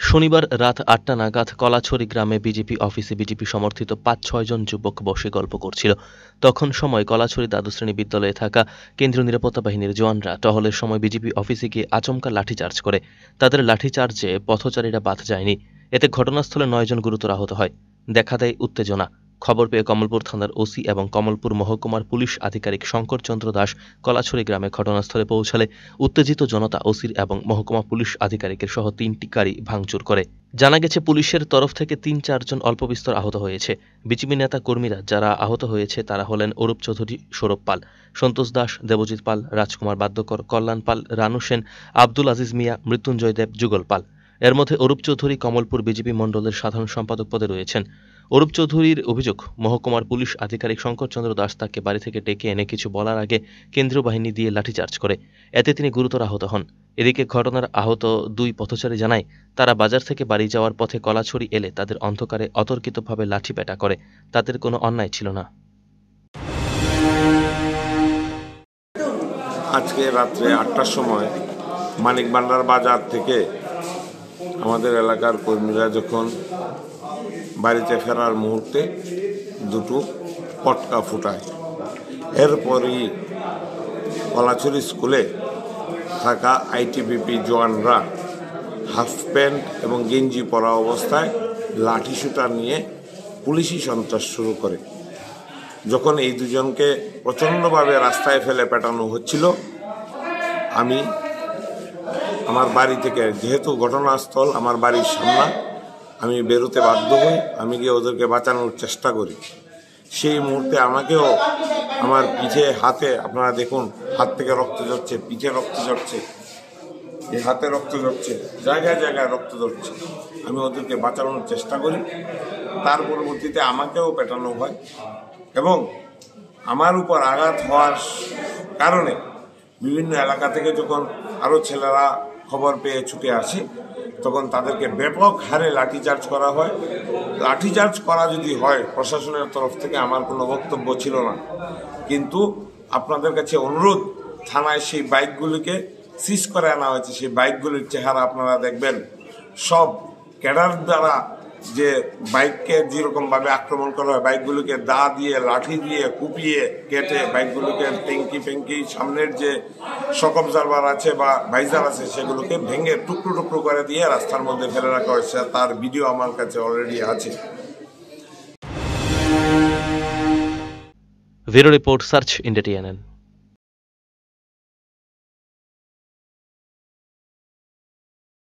শনিবার রাত ৮টা নাগাদ কলাছড়ি গ্রামে বিজেপি অফিসে বিজেপি সমর্থিত ৫-৬ জন যুবক বসে গল্প করছিল। তখন সময় কলাছড়ি দ্বাদশ শ্রেণী বিদ্যালয়ে থাকা কেন্দ্রীয় নিরাপত্তা বাহিনীর জওয়ানরা টহলের সময় বিজেপি অফিসে গিয়ে আচমকা লাঠিচার্জ করে। তাদের লাঠিচার্জে পথচারীরা বাদ যায়নি। এতে ঘটনাস্থলে ৯ জন গুরুতর আহত হয়। দেখা দেয় উত্তেজনা। খবর পেয়ে কমলপুর থানার ওসি এবং কমলপুর মহকুমার পুলিশ আধিকারিক শঙ্করচন্দ্র দাস কলাছড়ি গ্রামে ঘটনাস্থলে পৌঁছালে উত্তেজিত জনতা ওসির এবং মহকুমা পুলিশ আধিকারিকের সহ ৩টি গাড়ি ভাঙচুর করে। জানা গেছে পুলিশের তরফ থেকে ৩-৪ জন অল্পবিস্তর আহত হয়েছে। বিজেপি নেতা কর্মীরা যারা আহত হয়েছে তারা হলেন অরূপ চৌধুরী, সৌরভ পাল, সন্তোষ দাস, দেবজিৎ পাল, রাজকুমার বাদ্যকর, কল্যাণ পাল, রানু সেন, আব্দুল আজিজ মিয়া, মৃত্যুঞ্জয় দেব, যুগল পাল। এর মধ্যে অরূপ চৌধুরী কমলপুর বিজেপি মণ্ডলের সাধারণ সম্পাদক পদে রয়েছেন। অরূপ চৌধুরীর অভিযোগ, মহকুমার পুলিশ আধিকারিক শঙ্করচন্দ্র দাস তাকে বাড়ি থেকে ডেকে এনে কিছু বলার আগে কেন্দ্রীয় বাহিনী দিয়ে লাঠিচার্জ করে। এতে তিনি গুরুতর আহত হন। এদিকে ঘটনার আহত ২ পথচারী জানায়, তারা বাজার থেকে বাড়ি যাওয়ার পথে কলাছড়ি এলে তাদের অন্ধকারে অতর্কিতভাবে লাঠিপেটা করে। তাদের কোনো অন্যায় ছিল না। আজকে রাত্রে ৮টার সময় মানিক ভান্ডার বাজার থেকে আমাদের এলাকার কর্মীরা যখন বাড়িতে ফেরার মুহূর্তে দুটো পটকা ফুটায়। এরপরই কলাছড়ি স্কুলে থাকা আইটিবিপি জওয়ানরা হাফ প্যান্ট এবং গেঞ্জি পরা অবস্থায় লাঠি শুটার নিয়ে পুলিশি সন্ত্রাস শুরু করে। যখন এই দুজনকে প্রচণ্ডভাবে রাস্তায় ফেলে পেটানো হচ্ছিল, আমি আমার বাড়ি থেকে, যেহেতু ঘটনাস্থল আমার বাড়ির সামনে, আমি বেরোতে বাধ্য হই। আমি গিয়ে ওদেরকে বাঁচানোর চেষ্টা করি। সেই মুহূর্তে আমাকেও আমার পিঠে, হাতে, আপনারা দেখুন হাত থেকে রক্ত ঝরছে, পিঠে রক্ত ঝরছে, এই হাতে রক্ত ঝরছে, জায়গায় জায়গায় রক্ত ঝরছে। আমি ওদেরকে বাঁচানোর চেষ্টা করি। তার পরবর্তীতে আমাকেও পেটানো হয় এবং আমার উপর আঘাত হওয়ার কারণে বিভিন্ন এলাকা থেকে যখন আরও ছেলেরা খবর পেয়ে ছুটে আসে, তখন তাদেরকে ব্যাপক হারে লাঠিচার্জ করা হয়। লাঠিচার্জ করা যদি হয় প্রশাসনের তরফ থেকে আমার কোনো বক্তব্য ছিল না, কিন্তু আপনাদের কাছে অনুরোধ, থানায় সেই বাইকগুলিকে সিজ করে আনা হয়েছে। সেই বাইকগুলির চেহারা আপনারা দেখবেন। সব ক্যাডার দ্বারা যে বাইককে যেরকমভাবে আক্রমণ করা হয়, বাইকগুলোকে দা দিয়ে, লাঠি দিয়ে কুপিয়ে কেটে বাইকগুলোকে ট্যাঙ্কি সামনের যে শক অবজারভার আছে বা ভাইজার আছে সেগুলোকে ভেঙে টুকরো টুকরো করে দিয়ে রাস্তার মধ্যে ফেলে রাখা হয়েছে। তার ভিডিও আমার কাছে অলরেডি আছে। Bureau report, search India TNN।